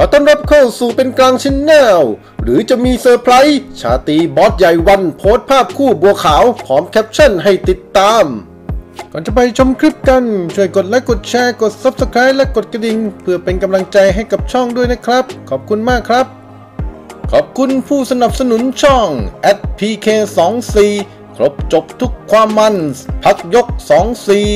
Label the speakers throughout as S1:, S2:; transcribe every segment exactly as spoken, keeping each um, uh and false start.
S1: อต้อนรับเข้าสู่เป็นกลางชแนลหรือจะมีเซอร์ไพรส์ชาตรีบอสใหญ่วันโพสต์ภาพคู่บัวขาวพร้อมแคปชั่นให้ติดตามก่อนจะไปชมคลิปกันช่วยกดไลค์กดแชร์กด ซับสไครบ์ และกดกระดิ่งเพื่อเป็นกำลังใจให้กับช่องด้วยนะครับขอบคุณมากครับขอบคุณผู้สนับสนุนช่อง แอท พี เค สองสี่ ครบจบทุกความมันพักยกสองสี่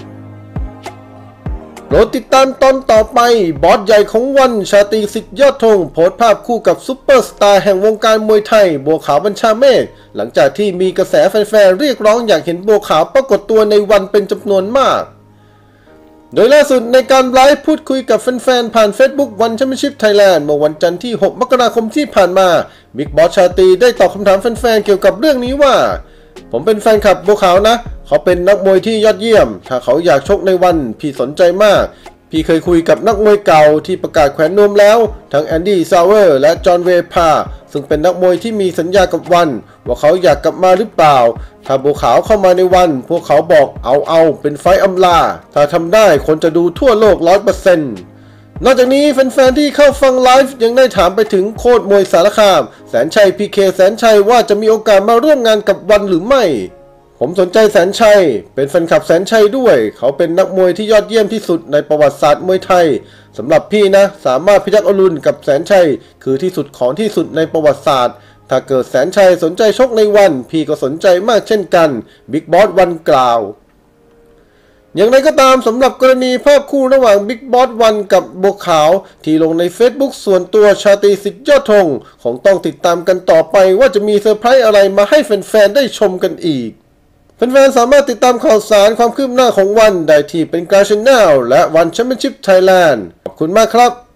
S1: โปรดติดตามตอนต่อไปบอสใหญ่ของวันชาตรีสิทธิ์ยอดธงโพสต์ภาพคู่กับซุปเปอร์สตาร์แห่งวงการมวยไทยบัวขาวบัญชาเมฆหลังจากที่มีกระแสแฟนๆเรียกร้องอยากเห็นบัวขาวปรากฏตัวในวันเป็นจำนวนมากโดยล่าสุดในการไลฟ์พูดคุยกับแฟนๆผ่าน Facebook วันแชมเปี้ยนชิพไทยแลนด์เมื่อวันจันทร์ที่หกมกราคมที่ผ่านมาบิ๊กบอสชาตรีได้ตอบคำถามแฟนๆเกี่ยวกับเรื่องนี้ว่าผมเป็นแฟนคลับบัวขาวนะเขาเป็นนักมวยที่ยอดเยี่ยมถ้าเขาอยากชกในวันพี่สนใจมากพี่เคยคุยกับนักมวยเก่าที่ประกาศแขวนนวมแล้วทั้งแอนดี้ซาวเวอร์และจอห์นเวพาซึ่งเป็นนักมวยที่มีสัญญากับวันว่าเขาอยากกลับมาหรือเปล่าถ้าบัวขาวเข้ามาในวันพวกเขาบอกเอาเอาเป็นไฟอำลาถ้าทำได้คนจะดูทั่วโลก ร้อยเปอร์เซ็นต์ นอกจากนี้แฟนๆที่เข้าฟังไลฟ์ยังได้ถามไปถึงโค้ชมวยสารคามแสนชัย พี เค แสนชัยว่าจะมีโอกาสมาร่วมงานกับวันหรือไม่ผมสนใจแสนชัยเป็นแฟนคลับแสนชัยด้วยเขาเป็นนักมวยที่ยอดเยี่ยมที่สุดในประวัติศาสตร์มวยไทยสำหรับพี่นะสามารถพยัคฆ์อรุณกับแสนชัยคือที่สุดของที่สุดในประวัติศาสตร์ถ้าเกิดแสนชัยสนใจชกในวันพี่ก็สนใจมากเช่นกันบิ๊กบอสวันกล่าวอย่างไรก็ตามสำหรับกรณีภาพคู่ระหว่างบิ๊กบอสวันกับบัวขาวที่ลงใน Facebook ส่วนตัวชาตรีสิทธิ์ยอดธงคงต้องติดตามกันต่อไปว่าจะมีเซอร์ไพรส์อะไรมาให้แฟนๆได้ชมกันอีกแฟนๆสามารถติดตามข่าวสารความคืบหน้าของวันได้ที่เป็นกลางชแนลและวันแชมเปี้ยนชิพไทยแลนด์ขอบคุณมากครับ